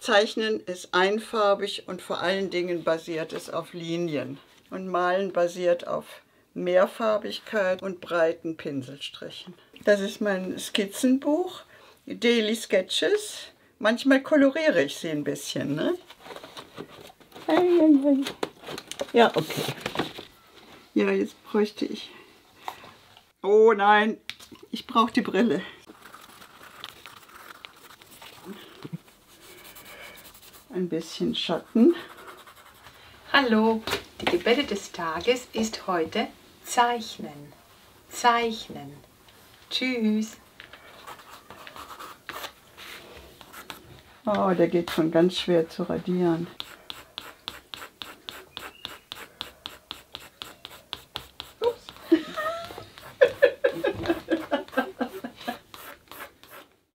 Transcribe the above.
Zeichnen ist einfarbig und vor allen Dingen basiert es auf Linien. Und Malen basiert auf Mehrfarbigkeit und breiten Pinselstrichen. Das ist mein Skizzenbuch, Daily Sketches. Manchmal koloriere ich sie ein bisschen, ne? Ja, okay. Ja, jetzt bräuchte ich... Oh nein, ich brauche die Brille. Ein bisschen Schatten. Hallo, die Gebete des Tages ist heute Zeichnen. Zeichnen. Tschüss. Oh, der geht schon ganz schwer zu radieren.